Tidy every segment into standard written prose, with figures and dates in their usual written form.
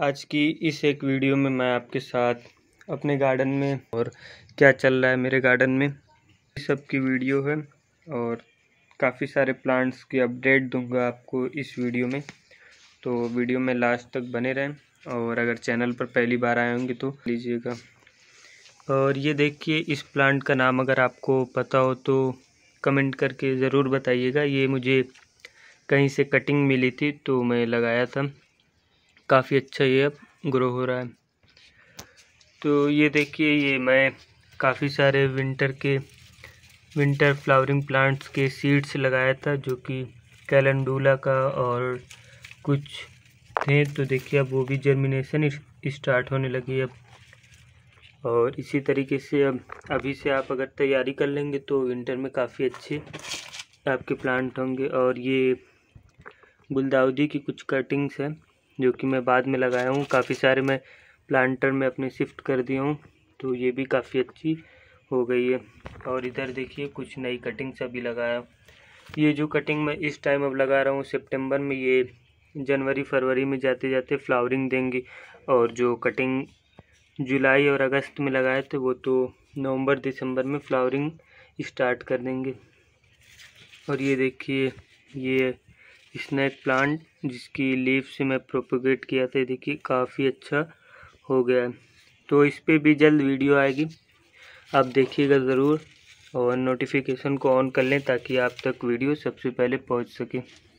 आज की इस एक वीडियो में मैं आपके साथ अपने गार्डन में और क्या चल रहा है मेरे गार्डन में इस सब की वीडियो है और काफ़ी सारे प्लांट्स की अपडेट दूंगा आपको इस वीडियो में। तो वीडियो में लास्ट तक बने रहें और अगर चैनल पर पहली बार आए होंगे तो लीजिएगा। और ये देखिए, इस प्लांट का नाम अगर आपको पता हो तो कमेंट करके ज़रूर बताइएगा। ये मुझे कहीं से कटिंग मिली थी तो मैं लगाया था, काफ़ी अच्छा ये अब ग्रो हो रहा है। तो ये देखिए, ये मैं काफ़ी सारे विंटर फ्लावरिंग प्लांट्स के सीड्स लगाया था, जो कि कैलेंडुला का और कुछ थे। तो देखिए अब वो भी जर्मिनेशन स्टार्ट होने लगी अब। और इसी तरीके से अब अभी से आप अगर तैयारी कर लेंगे तो विंटर में काफ़ी अच्छे आपके प्लांट होंगे। और ये गुलदाउदी की कुछ कटिंग्स हैं जो कि मैं बाद में लगाया हूँ। काफ़ी सारे मैं प्लांटर में अपने शिफ्ट कर दिया हूँ, तो ये भी काफ़ी अच्छी हो गई है। और इधर देखिए कुछ नई कटिंग्स अभी लगाया। ये जो कटिंग मैं इस टाइम अब लगा रहा हूँ सितंबर में, ये जनवरी फरवरी में जाते जाते फ्लावरिंग देंगे। और जो कटिंग जुलाई और अगस्त में लगाए थे वो तो नवंबर दिसंबर में फ्लावरिंग स्टार्ट कर देंगे। और ये देखिए, ये स्नैक प्लांट जिसकी लीफ से मैं प्रोपोगेट किया था, देखिए काफ़ी अच्छा हो गया है। तो इस पे भी जल्द वीडियो आएगी, आप देखिएगा ज़रूर। और नोटिफिकेशन को ऑन कर लें ताकि आप तक वीडियो सबसे पहले पहुंच सके।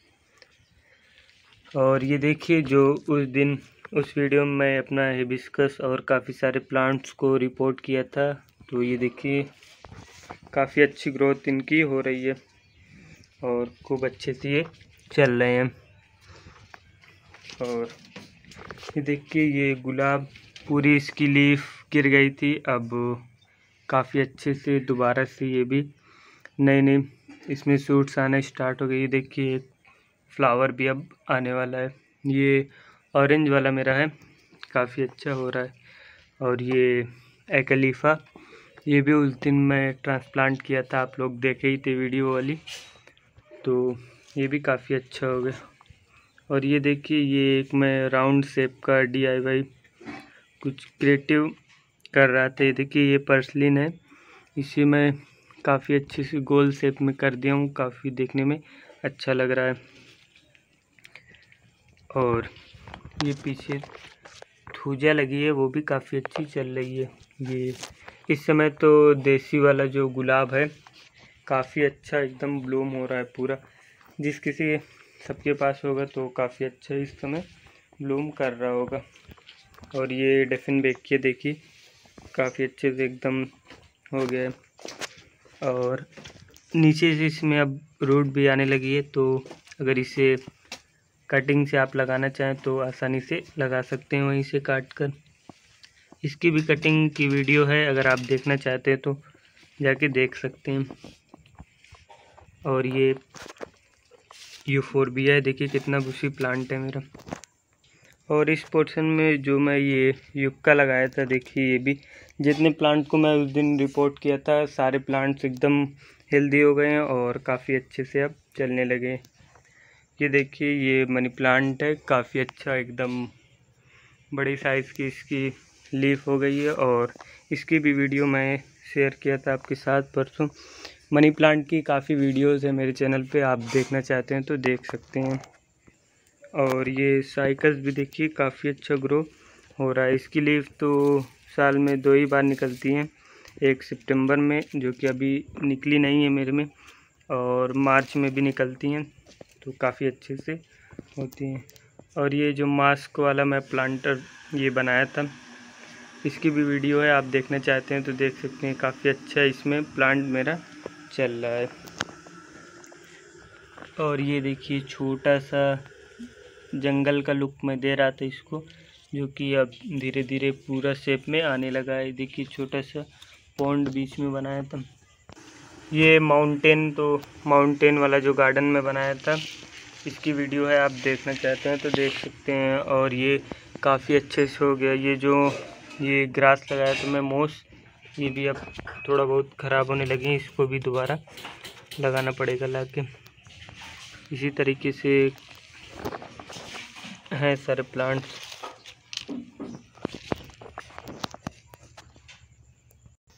और ये देखिए, जो उस वीडियो में मैं अपना हिबिस्कस और काफ़ी सारे प्लांट्स को रिपोर्ट किया था, तो ये देखिए काफ़ी अच्छी ग्रोथ इनकी हो रही है और खूब अच्छे से ये चल रहे हैं। और ये देखिए, ये गुलाब पूरी इसकी लीफ गिर गई थी, अब काफ़ी अच्छे से दोबारा से ये भी नए इसमें सूट्स आना स्टार्ट हो गई। ये देखिए फ्लावर भी अब आने वाला है। ये ऑरेंज वाला मेरा है, काफ़ी अच्छा हो रहा है। और ये एकलीफा, ये भी उस दिन मैं ट्रांसप्लांट किया था, आप लोग देखे ही थे वीडियो वाली, तो ये भी काफ़ी अच्छा हो गया। और ये देखिए, ये एक मैं राउंड शेप का DIY कुछ क्रिएटिव कर रहा था। ये देखिए, ये पर्सलिन है, इसे मैं काफ़ी अच्छे से गोल शेप में कर दिया हूँ, काफ़ी देखने में अच्छा लग रहा है। और ये पीछे थूजा लगी है, वो भी काफ़ी अच्छी चल रही है। ये इस समय तो देसी वाला जो गुलाब है काफ़ी अच्छा एकदम ब्लूम हो रहा है पूरा। जिस किसी सबके पास होगा तो काफ़ी अच्छा इस समय ब्लूम कर रहा होगा। और ये डेफिनबेकिया देखिए काफ़ी अच्छे से एकदम हो गया है। और नीचे से इसमें अब रूट भी आने लगी है, तो अगर इसे कटिंग से आप लगाना चाहें तो आसानी से लगा सकते हैं वहीं से काट कर। इसकी भी कटिंग की वीडियो है, अगर आप देखना चाहते हैं तो जाके देख सकते हैं। और ये यूफोरबिया है, देखिए कितना बुशी प्लांट है मेरा। और इस पोर्शन में जो मैं ये युक्का लगाया था, देखिए ये भी जितने प्लांट को मैं उस दिन रिपोर्ट किया था सारे प्लांट्स एकदम हेल्दी हो गए हैं और काफ़ी अच्छे से अब चलने लगे। ये देखिए, ये मनी प्लांट है, काफ़ी अच्छा एकदम बड़ी साइज़ की इसकी लीफ हो गई है। और इसकी भी वीडियो मैं शेयर किया था आपके साथ परसों। मनी प्लांट की काफ़ी वीडियोस है मेरे चैनल पे, आप देखना चाहते हैं तो देख सकते हैं। और ये साइकस भी देखिए काफ़ी अच्छा ग्रो हो रहा है। इसकी लीफ तो साल में 2 ही बार निकलती हैं, एक सितंबर में जो कि अभी निकली नहीं है मेरे में, और मार्च में भी निकलती हैं, तो काफ़ी अच्छे से होती हैं। और ये जो मास्क वाला मैं प्लांटर ये बनाया था, इसकी भी वीडियो है, आप देखना चाहते हैं तो देख सकते हैं। काफ़ी अच्छा इसमें प्लांट मेरा चल रहा है। और ये देखिए, छोटा सा जंगल का लुक मैं दे रहा था इसको, जो कि अब धीरे धीरे पूरा शेप में आने लगा है। देखिए छोटा सा पॉन्ड बीच में बनाया था। ये माउंटेन वाला जो गार्डन में बनाया था, इसकी वीडियो है, आप देखना चाहते हैं तो देख सकते हैं। और ये काफ़ी अच्छे से हो गया। ये ग्रास लगाया था मैं मोस, ये भी अब थोड़ा बहुत ख़राब होने लगे हैं, इसको भी दोबारा लगाना पड़ेगा लाके। इसी तरीके से हैं सारे प्लांट्स।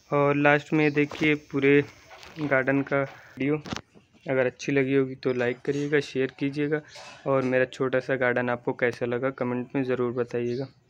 और लास्ट में देखिए पूरे गार्डन का वीडियो। अगर अच्छी लगी होगी तो लाइक करिएगा, शेयर कीजिएगा और मेरा छोटा सा गार्डन आपको कैसा लगा कमेंट में ज़रूर बताइएगा।